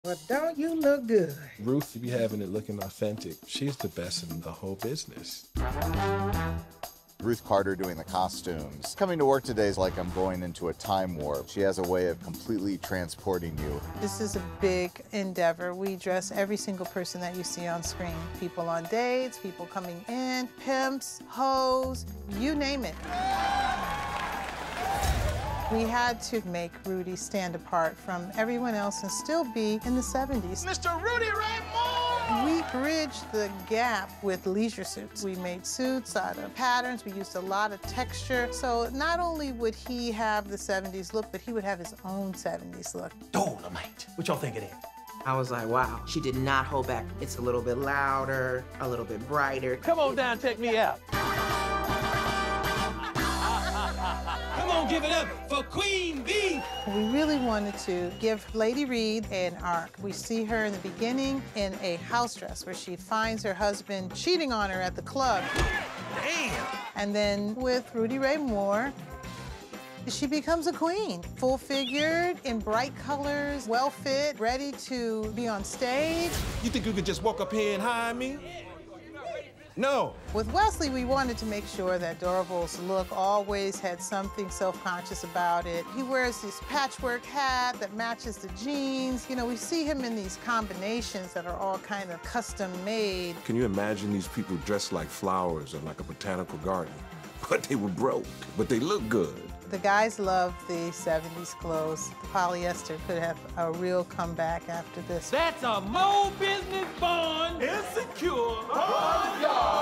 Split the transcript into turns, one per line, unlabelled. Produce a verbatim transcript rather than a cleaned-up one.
Well, don't you look good?
Ruth be having it looking authentic. She's the best in the whole business.
Ruth Carter doing the costumes. Coming to work today is like I'm going into a time warp. She has a way of completely transporting you.
This is a big endeavor. We dress every single person that you see on screen. People on dates, people coming in, pimps, hoes, you name it. We had to make Rudy stand apart from everyone else and still be in the seventies.
Mister Rudy Ray Moore!
We bridged the gap with leisure suits. We made suits out of patterns. We used a lot of texture. So not only would he have the seventies look, but he would have his own seventies look.
Dolemite. What y'all think it is?
I was like, wow, she did not hold back. It's a little bit louder, a little bit brighter.
Come on down, check me out. Come on, give it up for Queen Bee.
We really wanted to give Lady Reed an arc. We see her in the beginning in a house dress where she finds her husband cheating on her at the club.
Damn.
And then with Rudy Ray Moore, she becomes a queen. Full-figured, in bright colors, well-fit, ready to be on stage.
You think you could just walk up here and hire me? No.
With Wesley, we wanted to make sure that Dorable's look always had something self-conscious about it. He wears this patchwork hat that matches the jeans. You know, we see him in these combinations that are all kind of custom-made.
Can you imagine these people dressed like flowers or like a botanical garden? But they were broke, but they look good.
The guys love the seventies clothes. The polyester could have a real comeback after this.
That's a Mo business bond. Insecure. Oh,